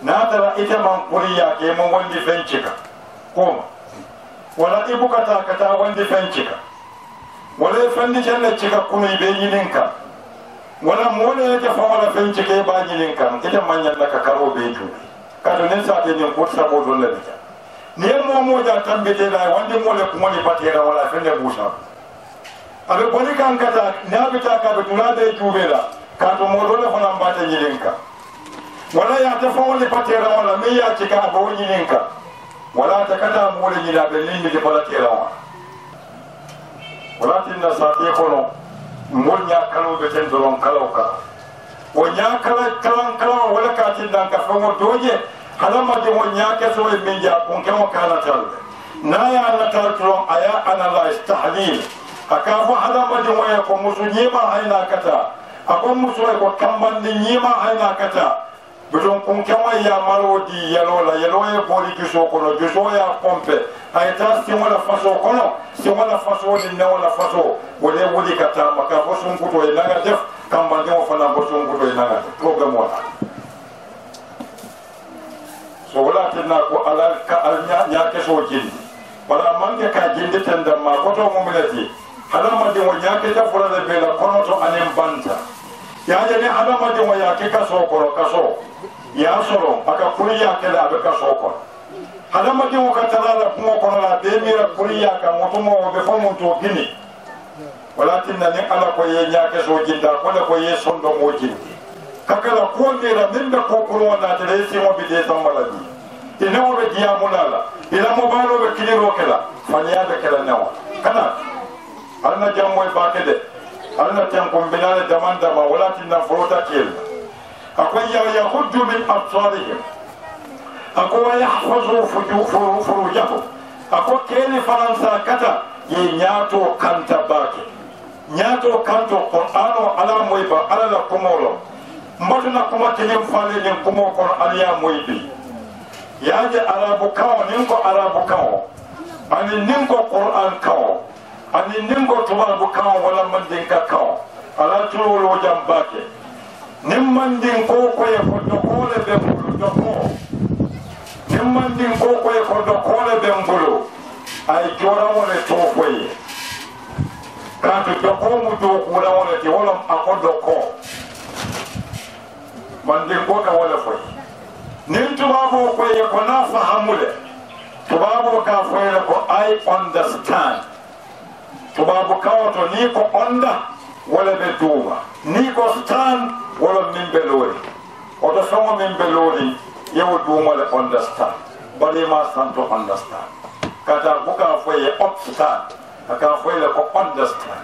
natara ite man kuriya ke mun wandi fencika koma wala ibukata kata wandi fencika wala fendi janna cika kunu be yininka wala mole yake fa wala fencika ba yininka ite manyan naka karo be tu kato nen sa te nin kutsa mo dolle ta ni mo mo ja tambite la wandi mole ko moni batera wala fende busa abe boni kan kata nabita ka be tulade jubela kato mo dolle fana mbata yininka wala ya ta fa wala batera wala me ya cika ba yininka wala ta kata mo le yila be lindi de batera wala tinna sa te kono mo nya kalo be ten doron kalauka o nya kala wala ka tin dan ka fa mo doje halama de mo nya ke so e minja kon ke mo kana tal na ya na tal to aya analyze tahlil akafu halama de mo ko musu nyima hayna kata akon musu ko kamban ni nyima hayna kata beton kon ke mo ya malodi yalo e boli ki so kono jo so ya pompe ay ta si wala faso kono si wala faso ni na wala faso wala wodi kata maka fo sun kuto e naga def kamban de mo fana bo sun kuto e naga program wala so wala tinna ko alal ka alnya nya ke so jindi wala manke ka jindi tanda ma ko to mo milati halama de mo nya ke ta fura de bela kono to anem banta ya je ne halama de mo ya ke ka so ko ka so ya soro aka kuriya ke da ka so ko halama de mo ka talala ko ko la de mira kuriya ka mo to mo be fo mo to gini wala tinna ne ala ko ye nya ke so jinda ko ye sondo mo jindi kakala ko ne la minda ko ko wona ta resi mo bi de tambaladi ina mo be diya mulala ila mo balo be kiliro kala fanya be kala nawa kana alna jammo e bakede alna tan ko bilal damanda ma wala tinna frota kel akoy ya hujju min absarihim akoy yahfazu furujahum akoy kele faransa kata ye nyato kanta bake nyato kanto qur'ano ala moyba ala la kumolo mbatuna kuma kilim fale nin kumo kono aliya moybi yaje arabu kawo nin ko arabu kawo ani nin ko qur'an kawo ani nin ko tubabu kawo wala mandin ka kawo ala tulo jambake nin mandin ko ko e ko do kole be do ko nin mandin ko ko e ko do kole be ngolo ay jora wala to koye kanto do ko mu do ko wala ti wala akodo ko mandin ko ka wala foy nin tubabo ko ye ko na fahamule tubabo ka foy ko I understand tubabo ka to ni ko onda wala be duma ni ko stand wala min belori o to songo min belori yewo duma le understand bali ma santo understand kata buka foy ye understand aka foy le ko understand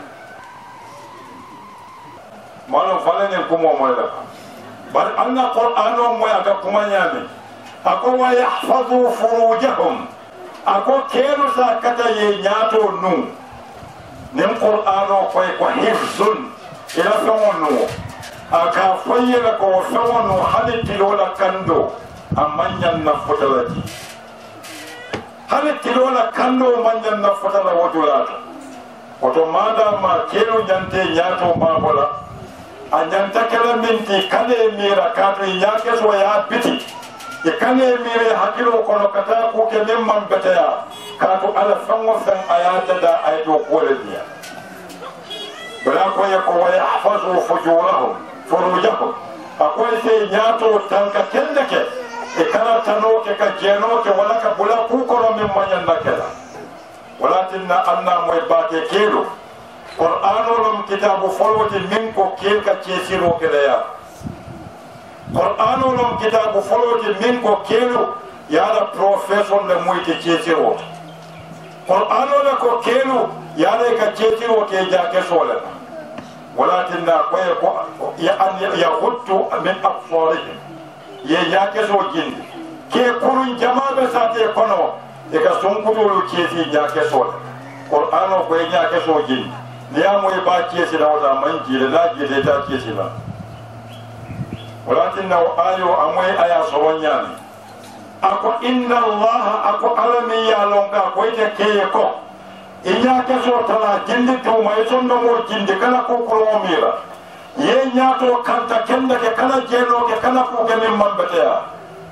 malo falene ko mo mo la bal anna qur'ano mo ya ga kuma nyame ako wa yahfazu furujahum ako kenu sa kata ye nyato nu nim qur'ano ko hifzun ila sawonu aka fayela ko sawonu haliti lola kando amanyan na fotalati haliti lola kando manyan na fotala wotulato oto mada ma kenu jante nyato babola anyanta kala minti kale mira kato yake so ya biti e kale mira hakilo kono kata ko ke memman betaya kato ala fango fan ayata da aydo kolediya bala ko ya ko wa yahfazu furujahum akoy se nyato tanka kendeke e kala tano ke ka jeno ke wala ka bula ku kono memman yandakela wala tinna anna moy baake kelo Qur'ano lom kitabu folwati min ko kelka cesiro kedaya Qur'ano lom kitabu folwati min ko kelu yala profession le moyti cesiro Qur'ano le ko kelu yala ka cesiro ke jake sole walakinna ko ya an yahuttu min absarihim ye jake so jindi ke kurun jama'a sate kono e ka sunkudo cesi jake sole Qur'ano ko jake so jindi niya mo ba kiyesi la wala man jile la jile ta kiyesi la walakin na ayo amoy aya soronya ni ako inna allaha ako alami ya longa ko ite keye ko inya ke so tala jindi to may sondo mo jindi kala ko ko mira ye nyato kanta kenda ke kala jeno ke kala ko ke min mambata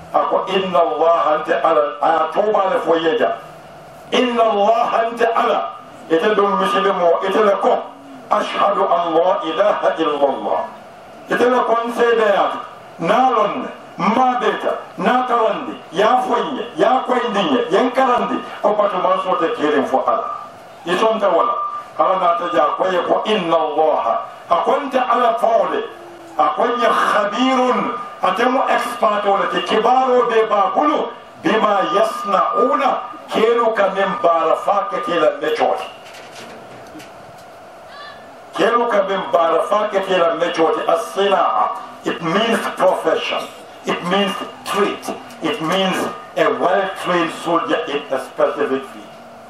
ako inna Allah anta ala atoba le foyeja inna Allah anta ala ite dum muslimo ite le ko ashhadu an la ilaha illa Allah ite le kon seedaya nalon mbadeta na karandi ya foye ya koyndinye yen karandi ko batu man sote kirim fo ala itonta wala ala na taja koye ko inna Allah akonta ala fawle akonya khabirun atemu expert wala te kibaro be bakulu bima yasnauna kenu kamen barafake kila mechoti kenu kamen barafake kila mechoti as-sinaa. It means profession, it means treat, it means a well-trained soldier in a specific field.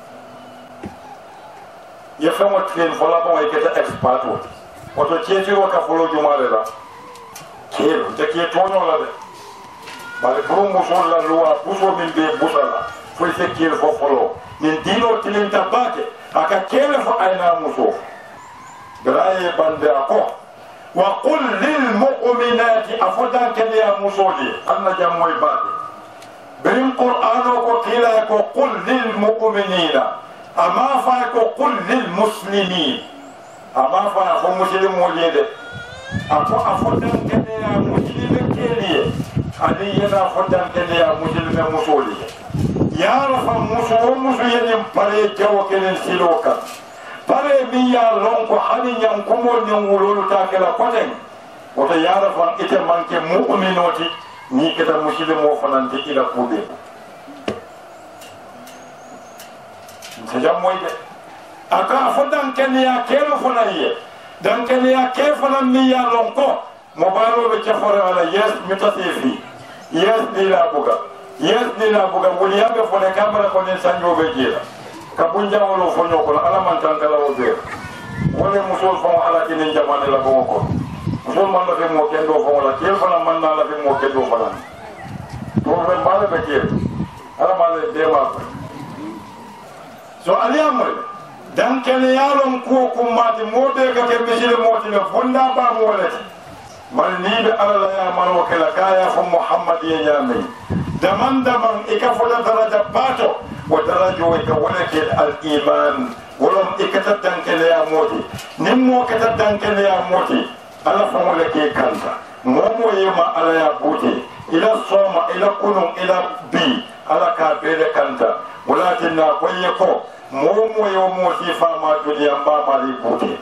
You feel what train for la bon get expert what oto cheti waka follow jumale la kero te ke tono la de bale pour muso la loi buso min be busala fo se kero fo follow min dino tilinta bake aka kero fo ayna muso braye bande ako wa qul lil mu'minati afadan kan ya musoli anna jamoy bake bin qur'ano ko kila ko qul lil mu'minina ama fa ko qul lil muslimin ama fa ko muslim mo yede ako afodan kene ya muslim keliye ali yana afodan kene ya muslim musoli ya rafa muso yene pare jawo kene siloka pare mi ya lonko hani nyam ko mo nyam wulolu ta kala koten woto ya rafa ite manke mu'minoti ni keta muslim mo fanante ila kube moyde aka fodan kenya kelo fonaye dan kenya ke fonan mi ya lonko mo baro be chafore wala yes mitasefi yes ni la buga wuli yabe fone kamara ko ne sanjo be jira kabunja wolo fonyo ko ala man tangala o be wala musul fo ala kinin jamane la ko musul man la fe mo kendo fo wala kel fona man na la fe mo kendo fona to be mala be jira ala mala de wa so aliyamre dan kene yalon ko kumati mode ga ke misile moti le fonda ba mo walati man ni be ala ya maro kala kaya fu muhammad ya yami daman ika fola daraja pato wa darajo ka wala ke al iman wala ikata dan kene ya moti nimmo kata dan kene ya moti ala fa wala ke kanta momo yema ala ya buti ila soma ila kunum ila bi ala ka bele kanta wala tinna koyeko momo yo mo si fama duniya ba mari buti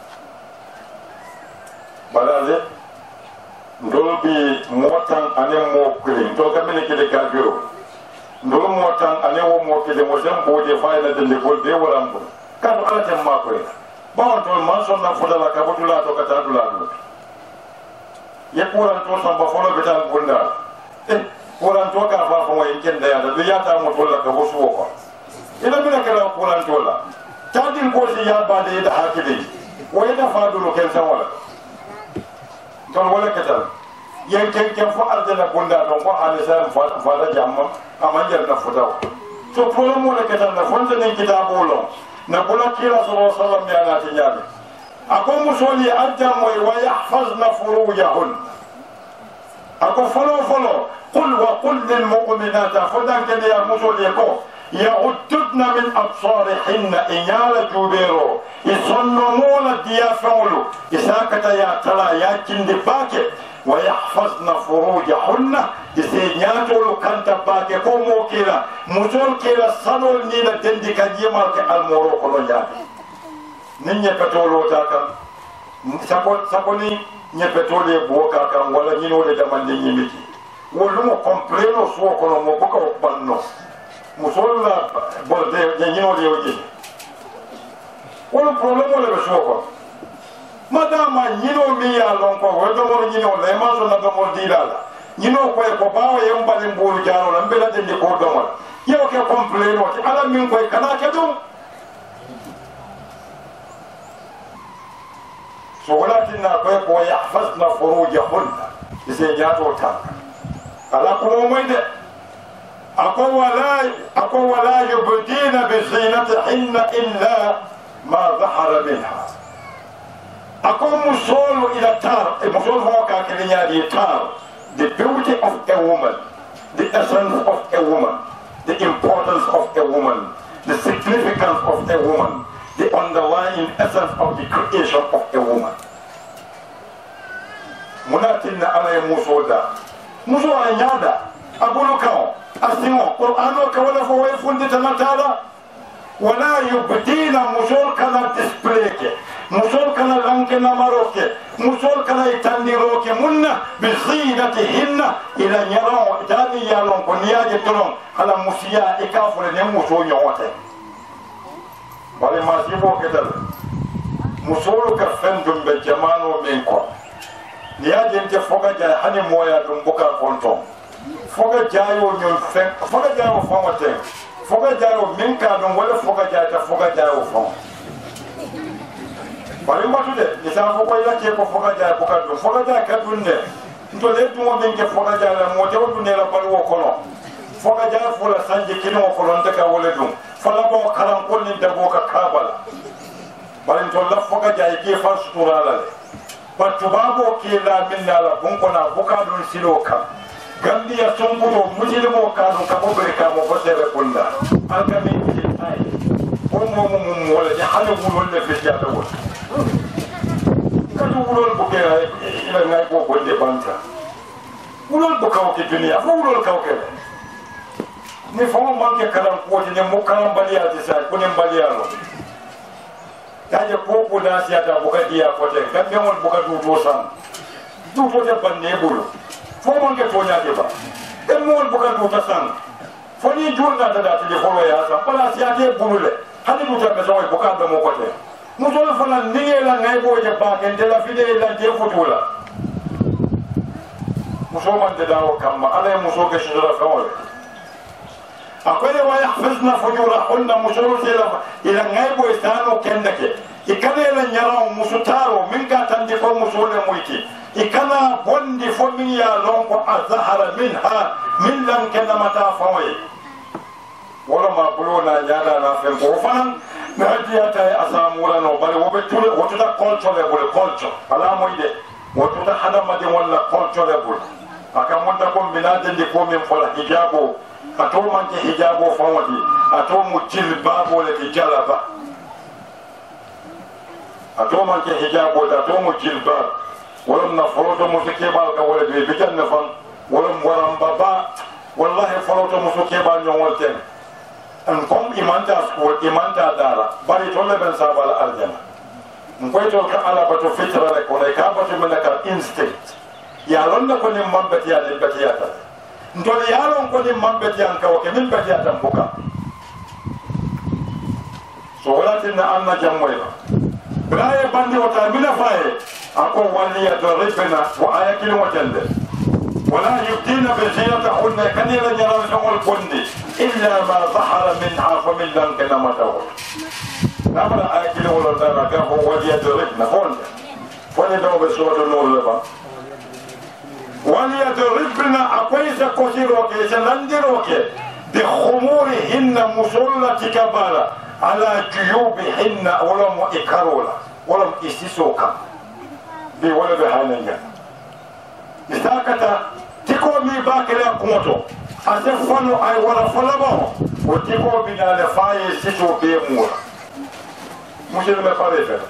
balaze ndolbi motan ane mo kuli to kamene kede kafiro ndol motan ane wo mo kede mo sem boje fayna de bol de warambo kan ala tem ma ko ba on to man son na fudala ka botula to kata dula do ye kuran to son ba folo betal bunda kuran to ka fa ko en kende ya da ya ta mo to la ka wosu ko ila mina kala kuran to la tadin ko si ya ba de da hakili wo ida fa dulu ken san wala ton wala katal yen ken fo arjana bunda don ko alisa fa da jamma amanjar na fudaw to problem wala katal na fonta nen kitabo lo na bula kila sallallahu alaihi wasallam ya na tinyame ako musoli arjamo wa yahfazna furujahun ako folo qul wa qul lil mu'minati fadan kan ya musoli ko يغضضن من أبصارهن إنيال جوبيرو يصنمون ديافعلو إساكتا يا تلا يا كندباك ويحفظن فروجهن يسينياتولو كنتباك كومو كيلا مزول كيلا سنول نيلا دندك يمالك المورو كلو يابي نيني بتولو تاكا سابوني نيبتولي بوكاكا ولا نينو لدمان نيميكي ولو كومبرينو سوكولو مبوكا وبانو musola borde nyinyo le oje wala problem wala be shoko madama nyino mi ya lonko wedo mo nyino le ma so na do mo dilala nyino ko bawo yem balin bolu jaro la mbela de ko do mo yo ke complain o ala min ko kana ke dum so wala tinna ko yahfazna furujahunna ise jato ta ala ko mo de أقوى ولا يبدين بزينتهن إلا ما ظهر منها أقوى مصول إلى تار مصول هو كاكريا دي تار the beauty of a woman the essence of a woman, the importance of a woman, the significance of a woman, the underlying essence of the creation of a woman. Munatinna ala musoda. Muso anyada abulu kao asimo Qur'ano ka wala fo way fundi tanatala wala yubdina musol kana display ke musol kana ranke na maroke musol kana itandiroke munna bi zinatihinna ila nyaro tani yalon ko niyaje tolon ala musiya ikafule ne muso nyowote bale masibo kedal musol ka fendum be jamano min ko niyaje nte foga ja hani moya dum buka konton foga jayo nyon fen foga jayo fongote foga jayo min ka dum wala foga jata foga jayo fon bari matude isa foga ila ke ko foga jayo buka dum foga jayo ka dunne to le dum min ke foga jayo mo te wadu ne la bal wo kono foga jayo fola sanje kini wo kono ndaka wala dum fala bo karam ko ni dabo ka kabala bari to la foga jayo ke fa suturala le batubabo kila minna la bunkona bukadun siloka Gambia sumbuto muslimo kanu kabobere kamo fosere kunda alkami ay mum wala di xale wulol le fi jada wol kadu wulol bu ke ila ngay bo bonde banta wulol bu kaw ke dunia fo wulol kaw ke ni fo manke kalam ko ni mo kalam baliya ci sa ko ni baliya lo kaje ko ko da siata bu ka dia ko te gambe won bu ka du to san du to te banne bulu fo mon ke to nyaake ba dem mon bu ka du ta san fo ni journa da da ti fo ya sa bala siate bulule hadi du ta beso bu ka do mo ko te mu so fa na ni la ngay bo je ba ken de la fide la je futula mu so man de dawo kam ala mu so ke shura fawle akwai wa yahfazna fujurahunna musurutila ila ngay bo istano kendake ikane la nyaraw musutaro min ka tandi ko musule muyti ikana bondi fo min ya lon ko azhara minha min lam kana mata fawai wala ma bulona nyada na fen ko fanan na hadiata asamura no bari wobe tule wotuda culture le culture ala moyde wotuda hadama de wala culture le aka monta ko minade ndi ko min fola hijabo ato manke hijabo fawadi ato mu jilbabo le jalaba ato manke hijabo da to mu jilbab wala na foroto mu kebal ka wala be bijanna fan wala waram baba wallahi foroto mu kebal nyon wolten an kom imanta school imanta dara bari to le ben sabal aljana ngoy to ka ala bato fitra le ko le ka bato men ka instinct ya lon ko ni mambati ya le batiyata ndole yalon ko ni mambati an ka o ke min batiyata mbuka so wala tinna anna jammoyla braye bandi wata mina faye ako waliya daribna wa ayakil watande ولا يبدين بزينتهن كان يرى شغل كندي الا ما ظهر منها فمن لم كما تقول نعمل اكل ولا درجه وليضربن فلدوا بسوره النور لبا وليضربن اقويس كثيروك سلندروك بخمورهن مسلة كبارة على جيوبهن ولم إكارولا ولم إسيسوكا بولد حاليا isakata tiko mi bakela kumoto ase fano ay wala falabo o tiko bi na le faye sito be mura mushil me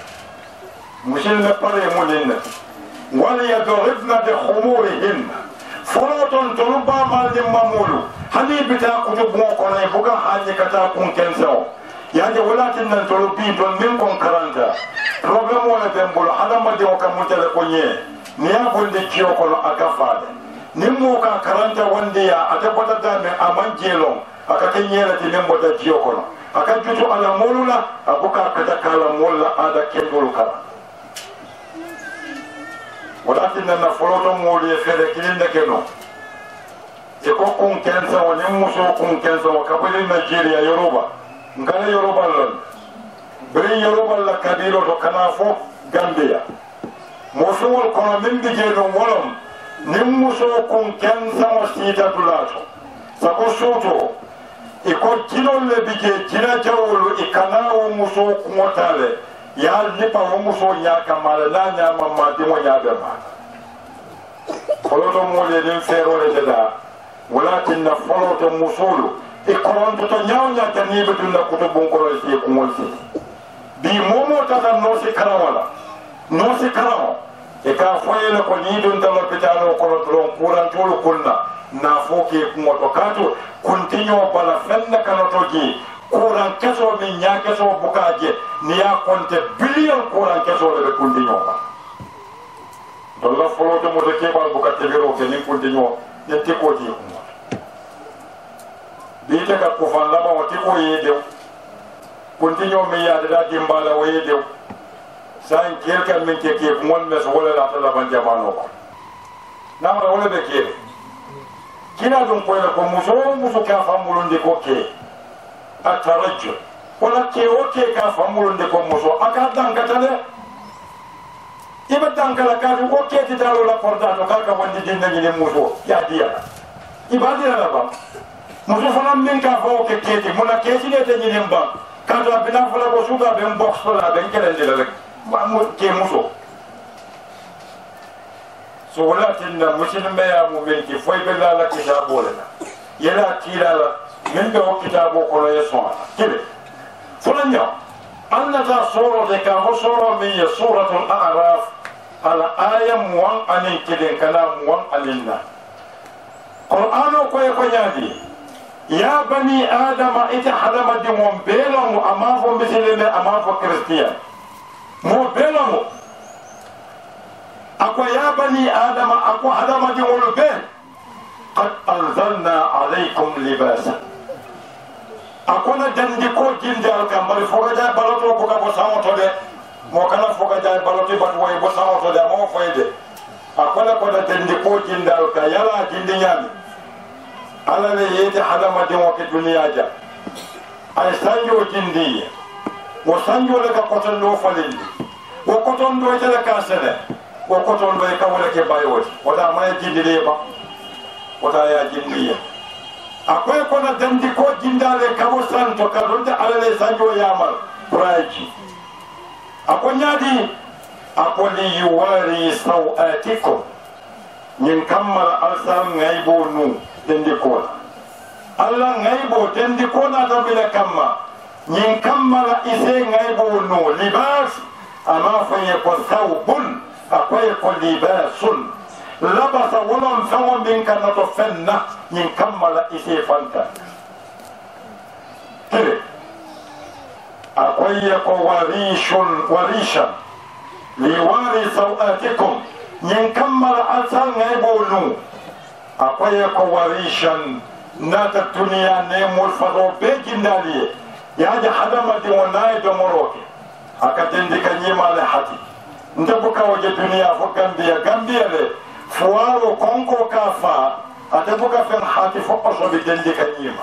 pare mulinna wala yadribna bi khumurihin foloton toluba mal de mamulu hani bita kutu bon ko ne buga hanye kata kun kenso yaje wala tin nan tolubi don min kon karanta problem wala dembolo hadama de o kam mutale ko nye niya bonde kiyo kono agafade nimmo ka karanta wande ya atabata dame amanjelo akake nyela tinembo da kiyo kono akajutu ala molula abuka katakala molla ada kendol kala walakin na foloto moli fere kilinda keno e ko kun kensa woni muso kun kensa wa kabili Nigeria Yoruba ngala Yoruba lon bari Yoruba la kabilo to kana fo Gambia musuwol kono min bi jeeɗum wolom nin muso kun kensamo siitadulato sago suuto iko jinol le bi je jina jawolu i kanawo muso kumotale ya lipa wo muso ñakamale na ñamamma dimo ñaɓe mata holoto moole nin feerole deda walakin na foloto musulu e koronto to nyawnya tanibe dunna kutubun ko ci ko molti bi momo tata no si karawala no si karawo e ka foyele ko ni dun dalo pitalo ko don kuran tolo kunna na foke ko to kato kuntinyo bala fenna kanoto ji kuran keso min nya keso bukaje ni ya konte billion kuran keso le kuntinyo ba to la foloto mo ke ba bukate biro ke ni kuntinyo ne te ko ji ko bi te ka ko fan la ba wati ko yede kuntinyo mi ya da dimbala wo yede san kirkan min ke mon mes wala la ta ban jamano ko na ma wala be ke kina dum ko la ko muso ka famulun de ko ke atarajju wala ke o ke ka famulun de ko muso aka dan katale iba dan kala ka ko ke ti dalo la porta to ka wandi dinna ni muso ya dia iba dia la ba muso fana min ka fo ke ti mona ke ti ne te ni ba ka to bina fala ko suga be box la be kelen de la rek mahmud ke muso so walakin na muslime ya mu'min ki foy be la kitabo la yela tira la min be o kitabo ko la yeso kibe fulanya anna ta sura de ka sura min suratul a'raf ala ayam wan anin kiden kalam wan alinna qur'ano ko ko nyadi ya bani adama ita hadama de mon belo mu amafo misilene amafo kristiyan mo belamo akwa ya bani adama akwa adama di wolu be qad anzalna alaykum libasa akona dandi ko jinde al kamari foga ja baloto ko ko samoto de mo kala foga ja baloto bat way bo samoto de mo foyde akona ko dandi ko jinde al ka yala jinde nyami ala le yete adama di wo ke duniya ja ay sanjo jindi wo sanjo le ka koton do falindi wo koton do tele ka sele wo koton do ka wala ke bayo wala ma jindi le ba wala ya jindi akoy ko na dandi ko jindale ka wo santo ka donde alale sanjo yamal praji akonyadi akoli yuwari sawatikum nyin kammal alsam ngaybo nu dandi ko alla ngaybo dandi ko na tabila kamma nyin kammala ise ngaybo no libas ama faye ko thawbun akoy ko libasun labasa wolon fawo min kana to fenna nyin kammala ise fanta kire akoy ko warishan liwari sawatikum nyin kammala asal ngaybo no akoy ko warishan nata dunia ne mul faro be jindali yaja hadama di wonaye do moroke akatendi kanyima le hati ndabuka waje dunia fo gambia le fuaro konko kafa atabuka fen hati fo oso bi dendi kanyima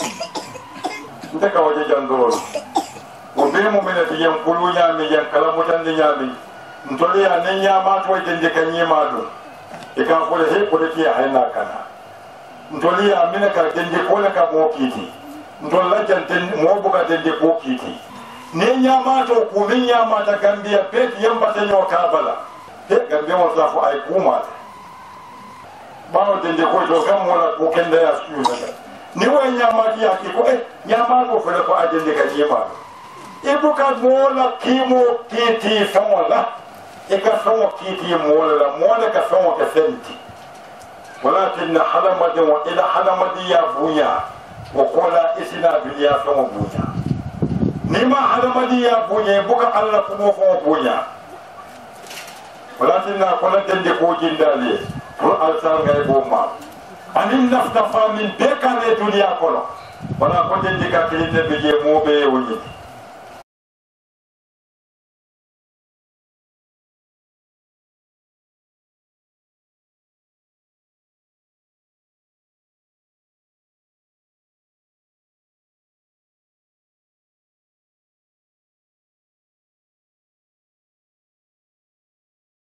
ndaka waje jandoro o be mo menati yam kulu nyami yan kala mutandi nyami ntoli ya ne nyama to dendi kanyima do e ka ko le he ko le ti hayna kana ntoli ya mina ka dendi ko le ka mo kiti ndolla janten mo buga dende ko kiti ne nyama to ko min nyama ta gambia pet yamba ta nyo kabala he gambia mo sa fu ay kuma bawo dende ko to kam wala ko kenda ya su ni wa nyama ti ya ki ko nyama ko fele ko ajende ka nyama e buka mola kimo kiti famola e ka famo kiti mola ka famo ka senti walakin halamadi wa ila halamadi ya bunya وقولا اسنا بنيا فمو بونيا نيما حدمدي يا بونيا بوكا الله كمو فمو بونيا ولكن قولا دندي كو جندالي pour alsan ngay bo ma anin nafta famin be kan e dunya kono wala ko dendi ka kilinde be je mo be woni